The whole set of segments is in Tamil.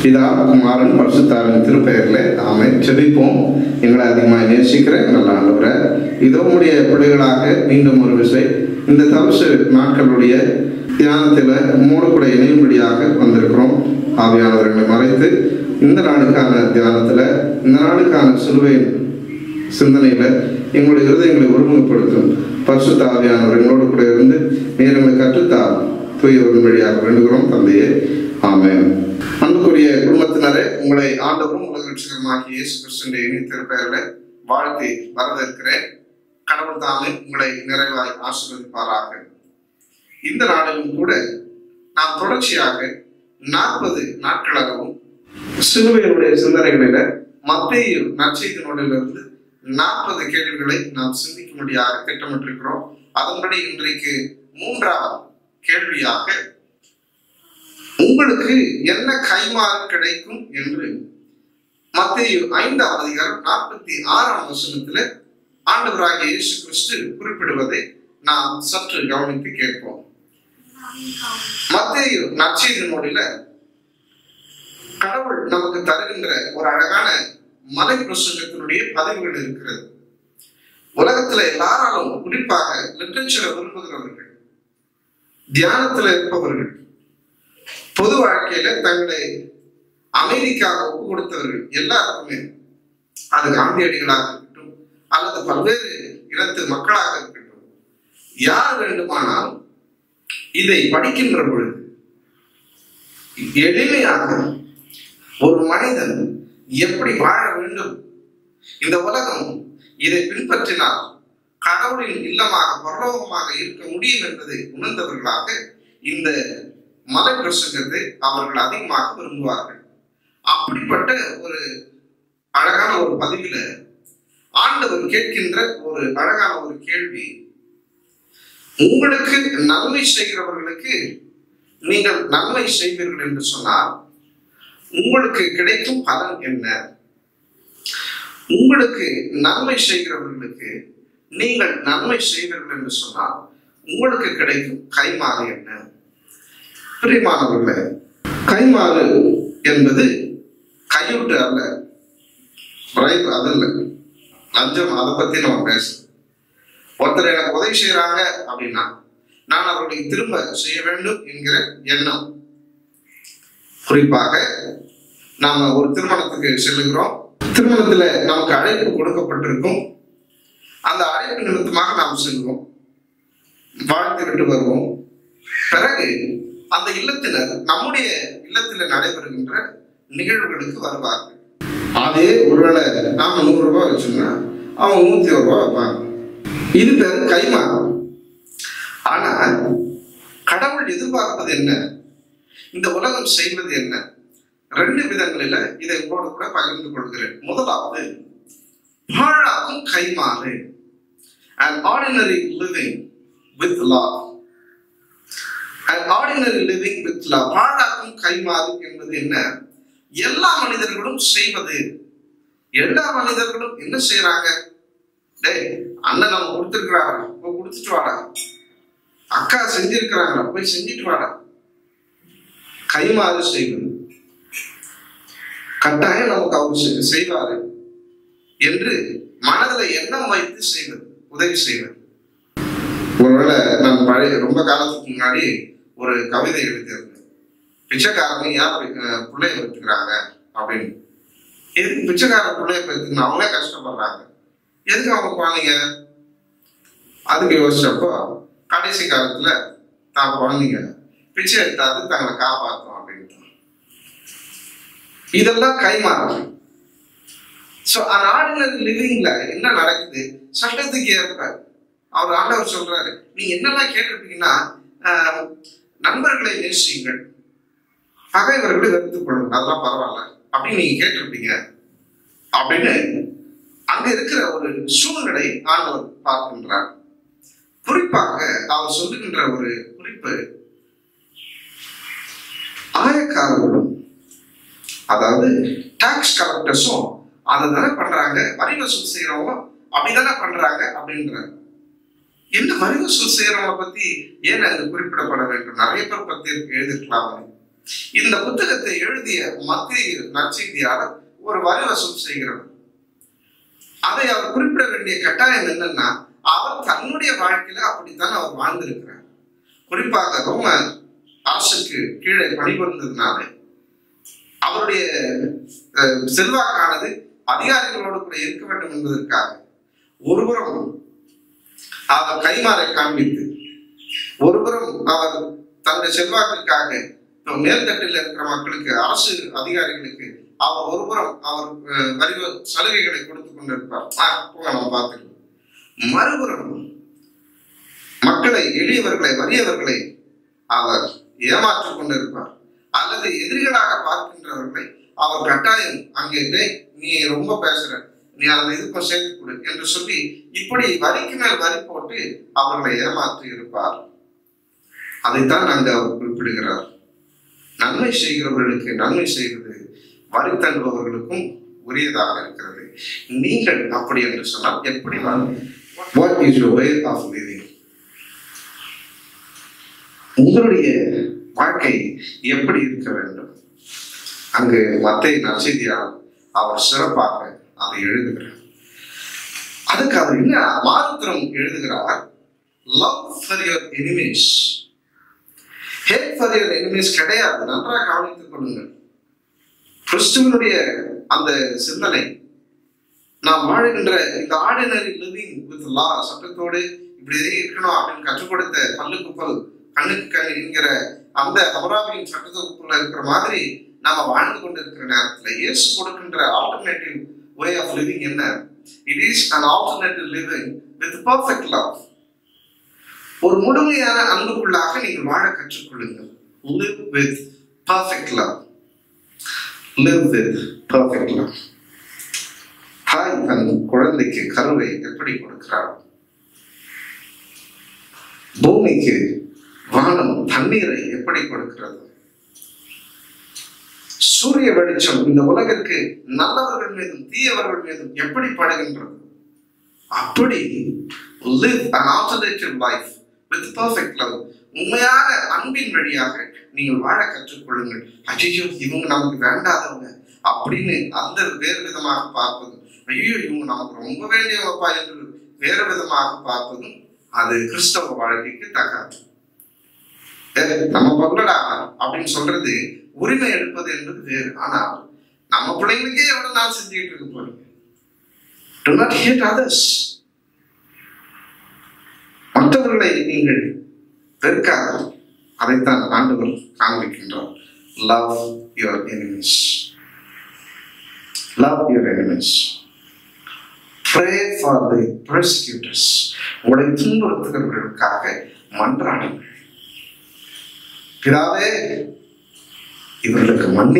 பிதா குமாரன் பரிசுத்தாவின் திருப்பெயர்ல ஆமென். ஜெபிப்போம். எங்களை அதிகமாக நேசிக்கிற நல்ல ஆண்டவரே, இதோ உடைய பிள்ளைகளாக மீண்டும் ஒரு விசை இந்த தவசு நாட்களுடைய தியானத்தில் உம்மோடு கூட இணையும்படியாக வந்திருக்கிறோம். ஆவியானவர்களை மறைத்து இந்த நாளுக்கான தியானத்தில், இந்த நாளுக்கான சிலுவையின் சிந்தனையில் எங்களுடைய இருதயங்களை ஒருமுகப்படுத்தும் பரிசுத்த ஆவியானவர் எங்களோடு கூட இருந்து நேரங்களை கற்றுத்தார் தூயவரின் வழியாக வேண்டுகிறோம் தந்தையே. ஆமென். அன்புக்குரிய குடும்பத்தினரே, உங்களை ஆண்டவரும் உலக ரட்சகருமாகிய இயேசு கிறிஸ்துவின் இனிய பெயரில் வாழ்த்தி வரவேற்கிறேன். கடவுள் தாமே உங்களை நிறைவாய் ஆசீர்வதிப்பாராக. இந்த நாளிலும் கூட நாம் தொடர்ச்சியாக 40 நாட்களாகவும் சிலுவையினுடைய சிந்தனைகளில மத்தேயு நற்செய்தி நூலிலிருந்து 40 கேள்விகளை நாம் சிந்திக்கும்படியாக திட்டமிட்டிருக்கிறோம். அதன்படி இன்றைக்கு 3ஆவது கேள்வியாக உங்களுக்கு என்ன கைமாறு கிடைக்கும் என்று மத்தேயு 5ஆம் அதிகாரம் 46ஆம் வசனத்தில் ஆண்டவராகிய இயேசு கிறிஸ்து குறிப்பிடுவதை நாம் சற்று கவனித்து கேட்போம். மத்தேயு நற்செய்தி நூலில கடவுள் நமக்கு தருகின்ற ஒரு அழகான மலை பிரசங்கத்தினுடைய பதிவுகள் இருக்கிறது. உலகத்துல எல்லாராலும், குறிப்பாக லிட்டரேச்சரை விரும்புகிறவர்கள், தியானத்துல இருப்பவர்கள், பொது வாழ்க்கையில தங்களை அமைதிக்காக ஒப்பு கொடுத்தவர்கள் எல்லாருக்குமே, அது காந்தியடிகளாக இருக்கட்டும் அல்லது பல்வேறு இனத்து மக்களாக இருக்கட்டும், யார் வேண்டுமானாலும் இதை படிக்கின்ற பொழுது எளிமையாக ஒரு மனிதன் எப்படி வாழ வேண்டும், இந்த உலகம் இதை பின்பற்றினால் கடவுளின் இல்லமாக பரலோகமாக இருக்க முடியும் என்பதை உணர்ந்தவர்களாக இந்த மலை பிரசங்கத்தை அவர்கள் அதிகமாக விரும்புவார்கள். அப்படிப்பட்ட ஒரு அழகான ஒரு பதிவில ஆண்டவர் கேட்கின்ற ஒரு அழகான ஒரு கேள்வி, உங்களுக்கு நன்மை செய்கிறவர்களுக்கு நீங்கள் நன்மை செய்வீர்கள் என்று சொன்னால் உங்களுக்கு கிடைக்கும் பலன் என்ன? உங்களுக்கு நன்மை செய்கிறவர்களுக்கு நீங்கள் நன்மை செய்வீர்கள் என்று சொன்னால் உங்களுக்கு கிடைக்கும் கைமாறு என்ன? பிரியமானவர்களே, கைமாறு என்பது கையூட்டு அல்ல, அது இல்லை, லஞ்சம். அதை பத்தி நம்ம பேசணும். ஒருத்தர் எனக்கு உதவி செய்யறாங்க அப்படின்னா நான் அவர்களுக்கு திரும்ப செய்ய வேண்டும் என்கிற எண்ணம். குறிப்பாக நாம ஒரு திருமணத்துக்கு செல்லுகிறோம். திருமணத்துல நமக்கு அழைப்பு கொடுக்கப்பட்டிருக்கும். அந்த அழைப்பு நிமித்தமாக நாம் செல்வோம், வாழ்த்து விட்டு வருவோம். பிறகு அந்த இல்லத்தினர் நம்முடைய இல்லத்தில் நடைபெறுகின்ற நிகழ்வுகளுக்கு வருவார்கள். அதே ஒருவேளை நாம 100 ரூபாய் வச்சோம்னா அவங்க 101 ரூபாய் வைப்பாங்க. இது பேரு கைமாறு. ஆனா கடவுள் எதிர்பார்ப்பது என்ன, இந்த உலகம் செய்வது என்ன? 2 விதங்களில இதை உங்களோடு கூட பகிர்ந்து கொள்கிறேன். முதலாவது, பாழாக்கும் கைமாறு, an ordinary living with love. an ordinary living with love. பாழாக்கும் கைமாறு என்பது என்ன? எல்லா மனிதர்களும் செய்வது. எல்லா மனிதர்களும் என்ன செய்யறாங்க? டேய், அண்ணன் நம்ம கொடுத்திருக்கிறாரா, போய் கொடுத்துட்டு வாடா. அக்கா செஞ்சிருக்கிறாங்களா, போய் செஞ்சுட்டு வாடா. கைமாறு செய்வது, கட்டாயம் நமக்கு அவர் செய்வாரு என்று மனதில் எண்ணம் வைத்து செய்வது, உதவி செய்வது. ஒருவேளை நான் ரொம்ப காலத்துக்கு முன்னாடி ஒரு கவிதை எழுதியிருந்தேன். பிச்சைக்காரங்க யார் பிள்ளைய பெற்றுக்கிறாங்க அப்படின்னு. எதுக்கு பிச்சைக்காரன் பிள்ளைய பெற்றுக்கணும்? அவங்களே கஷ்டப்படுறாங்க, எதுக்கு அவங்க குழந்தைங்க? அதுக்கு யோசிச்சப்போ கடைசி காலத்துல தான் குழந்தைங்க பிச்சை எடுத்தாது தங்களை காப்பாற்றும் அப்படின்ட்டு. இதெல்லாம் கைமாறு. சோ அந்த ஆர்டினரி லிவிங்ல என்ன நடக்குது? சட்டத்துக்கு ஏற்ப அவர் ஆண்டவர் சொல்றாரு, நீங்க என்னெல்லாம் கேட்டிருப்பீங்கன்னா, நண்பர்களை நேசியுங்கள், பகைவர்களை வெறுத்துக் கொள்ளுங்கள், அதெல்லாம் பரவாயில்ல அப்படின்னு நீங்க கேட்டிருப்பீங்க அப்படின்னு அங்க இருக்கிற ஒரு சூழ்நிலை ஆண்டவர் பார்க்கின்றார். குறிப்பாக அவர் சொல்லுகின்ற ஒரு குறிப்பு, ஆயக்காரர்களும் அதாவது டாக்ஸ் கலெக்டர்ஸும் அதை தானே பண்றாங்க, வரி வசூல் செய்யறவங்க அப்படிதானே பண்றாங்க அப்படின்றாங்க. என்ன வரி வசூல் செய்யறவங்களை பத்தி ஏன் அது குறிப்பிடப்பட வேண்டும்? நிறைய பேர் பத்தி எழுதிருக்கலாம். இந்த புத்தகத்தை எழுதிய மத்திய நற்செய்தியாளர் ஒரு வரி வசூல் செய்கிறார். அதை அவர் குறிப்பிட வேண்டிய கட்டாயம் என்னன்னா, அவர் தன்னுடைய வாழ்க்கையில அப்படித்தான் அவர் வாழ்ந்திருக்கிறார். குறிப்பாக ரோம அரசுக்கு கீழே பணிபுரிந்ததுனால அவருடைய செல்வாக்கானது அதிகாரிகளோடு கூட இருக்க வேண்டும் என்பதற்காக ஒருபுறம் அவர் கைமாறை காண்பித்து, ஒருபுறம் அவர் தன்னுடைய செல்வாக்கிற்காக மேல்தட்டில் இருக்கிற மக்களுக்கு, அரசு அதிகாரிகளுக்கு அவர் ஒருபுறம் அவர் வரி சலுகைகளை கொடுத்துக் கொண்டிருப்பார். நம்ம பார்த்துக்கலாம். மறுபுறம் மக்களை, எளியவர்களை, வறியவர்களை அவர் ஏமாற்றிக் கொண்டிருப்பார். அல்லது எதிரிகளாக பார்க்கின்றவர்களை அவர் கட்டாயம் அங்கே, நீ ரொம்ப பேசுற, நீ அதை இதுக்கும் சேர்த்து கொடு என்று சொல்லி இப்படி வரிக்கு மேல் வரி போட்டு அவர்களை ஏமாற்றி இருப்பார். அதைத்தான் அங்கு அவர் குறிப்பிடுகிறார். நன்மை செய்கிறவர்களுக்கு நன்மை செய்வது வரி தண்டுபவர்களுக்கும் உரியதாக இருக்கிறது. நீங்கள் அப்படி என்று சொன்னால் எப்படி வாழ்வீங்க? What is your way of living? உங்களுடைய வாழ்க்கை எப்படி இருக்க வேண்டும்? அங்கு மத்திய நற்செய்தியாளர் அவர் சிறப்பாக அதை எழுதுகிறார். அதுக்கு அவர் என்ன மாத்திரம் எழுதுகிறார்? Love for your enemies. Hate for your enemies கிடையாது. நன்றாக கவனித்துக் கொள்ளுங்கள். கிறிஸ்துவனுடைய அந்த சிந்தனை, நாம் வாழ்கின்ற இந்த ஆர்டினரி லிவிங் வித் லா, சட்டத்தோடு இப்படி இருக்கணும் அப்படின்னு கற்றுக் கொடுத்த பல்லுக்கு பல் கண்ணுக்கு கண் என்கிற அந்த அபராவியின் சட்டத்துக்குள்ள இருக்கிற மாதிரி நாம வாழ்ந்து கொண்டு இருக்கிற நேரத்தில் இயேசு கொடுக்கின்ற ஆல்டர்னேட்டிவ் வே ஆஃப் லிவிங் என்ன? It is an alternative living with perfect love. ஒரு முழுமையான அன்புக்குள்ளாக நீங்கள் வாழ கற்றுக்கொள்ளுங்கள். Live with perfect love. Live with perfect love. தாய் தன் குழந்தைக்கு கருவை எப்படி கொடுக்கிறார்? பூமிக்கு வானம் தண்ணீரை எப்படி கொடுக்கிறது? சூரிய வெளிச்சம் இந்த உலகிற்கு நல்லவர்கள் மீதும் தீயவர்கள் மீதும் எப்படி படுகின்றது? அப்படி live an alternative life with perfect love. உண்மையான அன்பின் வழியாக நீங்கள் வாழ கற்றுக்கொள்ளுங்கள். ஐயோ இவங்க நமக்கு வேண்டாதவங்க அப்படின்னு அந்த வேறு விதமாக பார்ப்பதும், ஐயோ இவங்க நமக்கு ரொம்ப வேண்டியவப்பா என்று வேறு விதமாக பார்ப்பதும் அது கிறிஸ்தவ வாழ்க்கைக்கு தகாது. நம்ம பொருளடா அப்படின்னு சொல்றது உரிமை எடுப்பது என்பது வேறு. ஆனால் நம்ம பிள்ளைங்களுக்கே எவ்வளவு நாள் செஞ்சுக்கிட்டு இருக்க போறீங்க? Do not hate others. மற்றவர்களை நீங்கள் வெறுக்காத. அதைத்தான் ஆண்டவர் காண்பிக்கின்றார். Love your enemies. Love your enemies. Pray for the persecutors. உங்களை துன்புறுத்துகிறவர்களுக்காக மன்றாடுங்கள். பிதாவே இவர்களுக்கு மன்னி,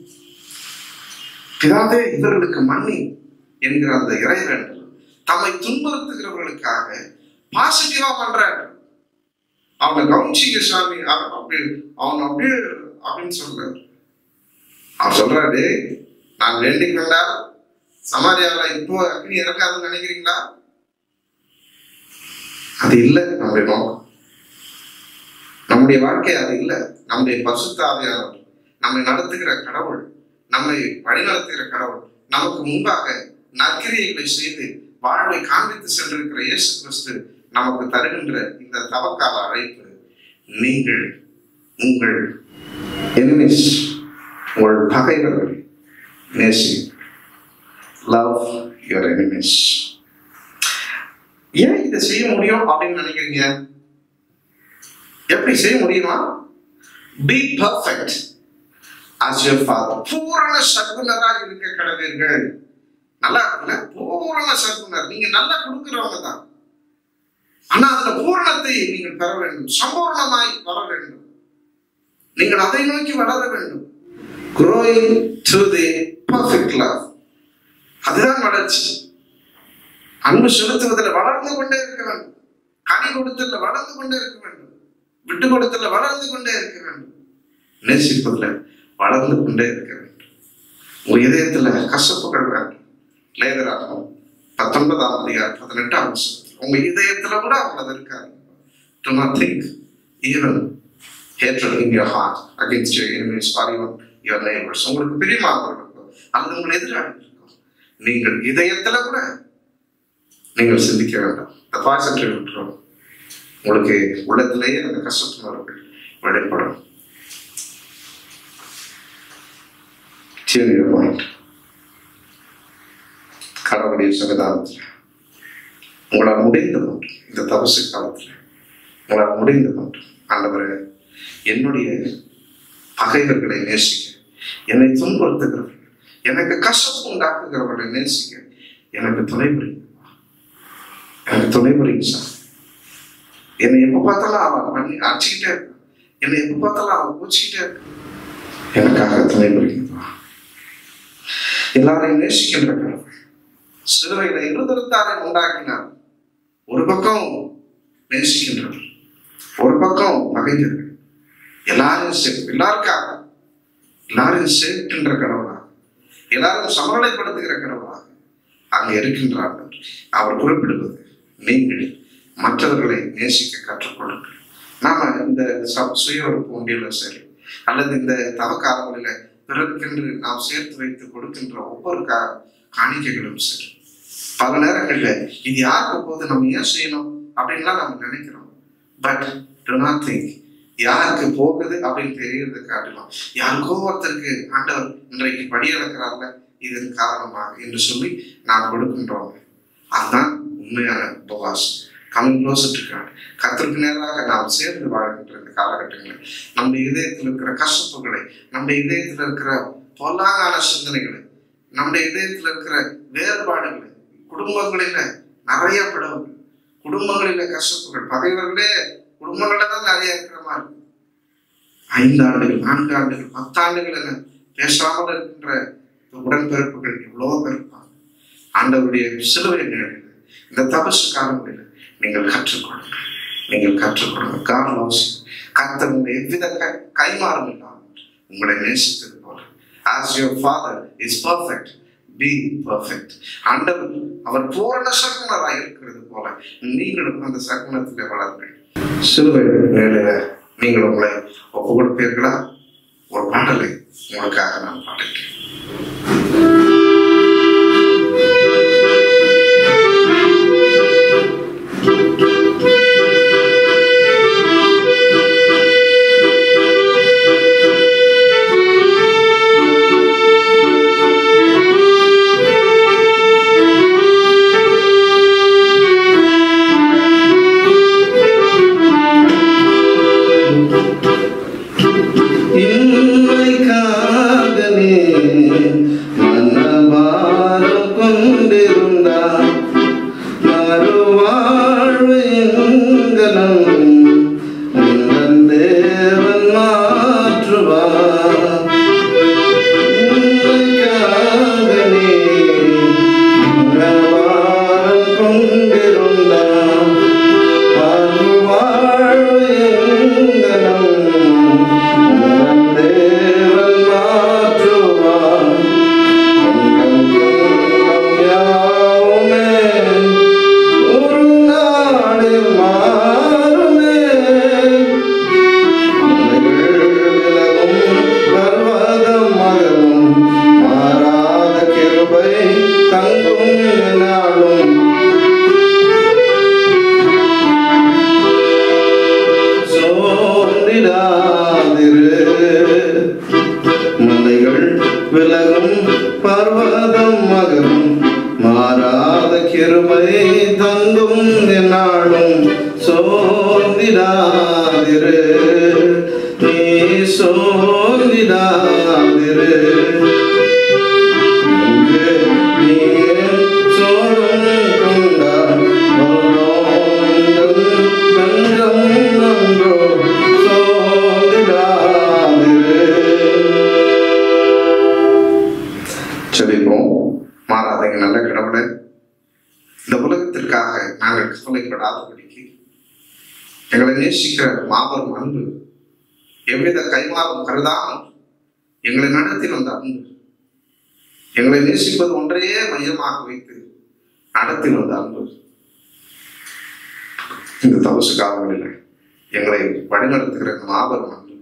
பிதாவே இவர்களுக்கு மன்னி என்கிற அந்த இறைவன் தம்மை துன்புறுத்துகிறவர்களுக்காக பாசிட்டிவா பண்றாரு. அவனை கவுன்சிங்க சாமி அவன் அப்படியே அப்படின்னு சொல்றாரு. அவர் சொல்றாரு, நான் வேண்டிக் கொண்டா சமாரியாவில் இப்போ அக்னி இறக்காதுன்னு நினைக்கிறீங்களா? அது இல்லை நம்முடைய நோக்கம். நம்முடைய வாழ்க்கை அது இல்லை. நம்முடைய பரிசுத்த ஆவியானவர், நம்மை நடத்துகிற கடவுள், நம்மை வழிநடத்துகிற கடவுள், நமக்கு முன்பாக நற்கிரியைகளை செய்து வாழ்வை காண்பித்து சென்றிருக்கிற இயேசு கிறிஸ்து நமக்கு தருகின்ற இந்த தவக்கால அழைப்பு, நீங்கள் உங்கள் எனிமீஸ், உங்கள் பகைவர்களை நேசி. Love your enemies. ஏன் இதை செய்ய முடியும் அப்படின்னு நினைக்கிறீங்க? எப்படி செய்ய முடியுமா? Be perfect as your father. பூரண சர்க்குனராக இருக்க கடவீர்கள். நல்லா இருக்குல்ல? பூரண சர்க்குனர். நீங்க நல்லா கொடுக்கிறவங்க தான். ஆனா அதுல பூரணத்தை நீங்கள் பெற வேண்டும். சம்பூர்ணமாய் வர வேண்டும். நீங்கள் அதை நோக்கி வளர வேண்டும். Growing to the perfect love. அதுதான் வளர்ச்சி. அன்பு செலுத்துவதில் வளர்ந்து கொண்டே இருக்க வேண்டும். கனி கொடுத்தல வளர்ந்து கொண்டே இருக்க வேண்டும். விட்டு கொடுத்தல வளர்ந்து கொண்டே இருக்க வேண்டும். நேசிப்பதில் வளர்ந்து கொண்டே இருக்க வேண்டும். உங்க இதயத்துல கசப்புகள் வேண்டும். லேதராகும் 19ஆம் அதிகாரம் 18ஆம் வசனம். உங்க இதயத்துல கூட அவ்வளவு இருக்காது. Do not think even hatred in your heart against your enemies or even your neighbors. உங்களுக்கு பிரியமானவர்களுக்கோ அல்லது உங்கள் எதிராளிகளுக்கோ நீங்கள் இதயத்துல கூட நீங்கள் சிந்திக்க வேண்டாம். இந்த பாசத்தை விட்டுரும். உங்களுக்கு உள்ளத்திலேயே அந்த கஷ்டத்தினர்கள் வெளிப்படும். கடவுளுடைய சகதாரத்தில் உங்களால் முடிந்தது ஒன்று, இந்த தபசு காலத்தில் உங்களால் முடிந்தது ஒன்று, ஆண்டவரே என்னுடைய பகைவர்களை நேசிக்க, என்னை துன்புறுத்துகிறவர்கள், எனக்கு கஷ்டம் உண்டாக்குகிறவர்களை நேசிக்க எனக்கு துணை புரியுங்க, எனக்கு துணை புரியுங்க சார். என்னை எப்ப பார்த்தாலும் அவன் பண்ணி அடிச்சுக்கிட்டே இருக்கான், என்னை எப்ப பார்த்தாலும் அவன் பூச்சிக்கிட்டே இருக்கான், எனக்காக துணை புரியுங்கப்பா. எல்லாரையும் நேசிக்கின்ற கடவுள் சிலுவையில இருதரத்தாரை உண்டாக்கினார். ஒரு பக்கம் நேசிக்கின்றவர், ஒரு பக்கம் பகைஞர்கள், எல்லாரையும் சேர்க்கின்ற கடவுளாக, எல்லாரும் சமநிலைப்படுத்துகிற கடவுளாக அங்கே இருக்கின்றார்கள். அவர் குறிப்பிடுவது, நீங்கள் மற்றவர்களை நேசிக்க கற்றுக்கொள்ளுங்கள். நாம இந்த சுய உறுப்பு ஒன்றில சரி அல்லது இந்த தவக்காலங்களில பிறருக்கென்று நாம் சேர்த்து வைத்து கொடுக்கின்ற ஒவ்வொரு காணிக்கைகளும் சரி, பல நேரங்கள்ல இது யாருக்கு போது நம்ம ஏன் செய்யணும் அப்படின்லாம் நம்ம நினைக்கிறோம். பட் டு நாட் திங்க் யாருக்கு போகுது அப்படின்னு தெரியறது காட்டலாம். யாருக்கோ ஒருத்தருக்கு ஆண்டவர் இன்றைக்கு படியிழக்கிறார்ல, இதன் காரணமாக என்று சொல்லி நாம் கொடுக்கின்றோம். அதுதான் உண்மையான உபவாசம். Coming closer to God. கர்த்தருக்கு நேராக நாம் சேர்ந்து வாழ்கின்ற இந்த காலகட்டங்களில் நம்முடைய இதயத்தில் இருக்கிற கஷ்டப்புகளை, நம்முடைய இதயத்தில் இருக்கிற பொல்லாங்கான சிந்தனைகளை, நம்முடைய இதயத்தில் இருக்கிற வேறுபாடுகளை, குடும்பங்களில நிறைய பிளவுகள், குடும்பங்களில கஷ்டப்புகள், பகைவர்களே குடும்பங்கள்ல தான் நிறைய இருக்கிற மாதிரி இருக்கு. 5 ஆண்டுகள் 4 ஆண்டுகள் 10 ஆண்டுகள் என பேசாமல் இருக்கின்ற உடன்பிறப்புகள் எவ்வளோ பிறப்பாங்க. ஆண்டவருடைய சிலுவை நிலையில் இந்த தபசு காலங்களில் நீங்கள் கற்றுக்கொள்ளுங்கள், நீங்கள் கற்றுக்கொள்ளுங்கள். கர்த்தர் உங்களை எவ்வித கைமாறும் இல்லாமல் உங்களை நேசித்தது போல, as your father is perfect, be perfect. ஆண்டவர் அவர் பூரண சகுனராக இருக்கிறது போல நீங்களும் அந்த சகுனத்திலே வளருங்கள். சிலுவை வேலையில நீங்கள் உங்களை ஒப்பு கொடுப்பீர்களா? ஒரு பாடலை உங்களுக்காக நான் பாடுகிறேன். எங்களை நேசிக்கிற மாபெரும் அன்பு, எவ்வித கைமாறும் கருதாமல் எங்களை நடத்தி வந்த அன்பு, எங்களை நேசிப்பது ஒன்றையே மையமாக வைத்து நடத்தி வந்த அன்பு, இந்த தபசு காலங்களில் எங்களை வழிநடத்துகிற மாபெரும் அன்பு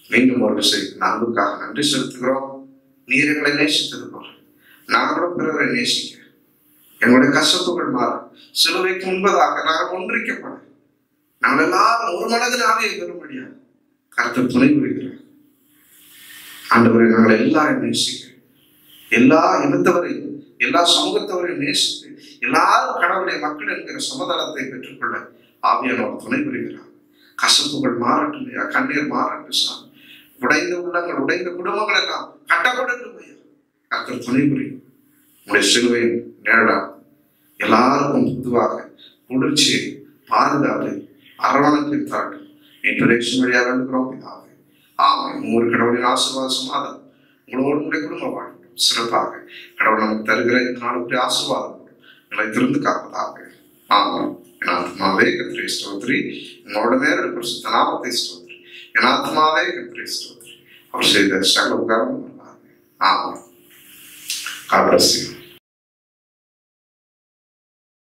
மீண்டும் ஒரு விஷயம் அன்புக்காக நன்றி செலுத்துகிறோம். நீர் எங்களை நேசித்தது போல நாங்களும் பிறரை நேசிக்க எங்களுடைய கசப்புகள் மாற சிலுவைக்கு முன்பதாக நாங்கள் ஒன்றிக்கப்பட நாங்கள் எல்லாரும் ஒரு மனதினாலே பெறும்படியாக கர்த்தர் துணை புரிகிறார். ஆண்டவரை நாங்கள் எல்லாரும் நேசிக்க, எல்லா இனத்தவரையும் எல்லா சமூகத்தவரையும் நேசித்து எல்லாரும் கடவுளுடைய மக்கள் என்கிற சமாதானத்தை பெற்றுக்கொள்ள ஆவியானவர் துணை புரிகிறார். கசப்புகள் மாறட்டும் ஐயா, கண்ணீர் மாறட்டும் சாமி. உடைந்த உள்ளங்கள், உடைந்த குடும்பங்கள் எல்லாம் கட்டப்படட்டும் ஐயா. கர்த்தர் துணை புரியும். உடைய சிலுவையின் நேரடா எல்லாருக்கும் பொதுவாக குளிர்ச்சியை, பாதுகாப்பு, அரவணைப்பை தாட்டும் இன்டரேஷன் வழியாக இருக்கிறோம் பிதாவே. ஆமாம். உங்கள் கடவுளின் ஆசீர்வாத சமாதானம் உங்களோடு உடைய குடும்ப வாழ்க்கை சிறப்பாக கடவுள் நமக்கு தருகிற இந்த நாளுடைய ஆசீர்வாதம் நிலைத்திருந்து காப்பதாக. ஆமாம். என் ஆத்மாவே கர்த்தரை ஸ்தோத்திரி, உங்களோட மேல பரிசுத்த நாமத்தை ஸ்தோத்திரி. என் ஆத்மாவே கர்த்தரை ஸ்தோத்திரி, அவர் செய்த சகல உபகாரம். ஆமாம். God bless you.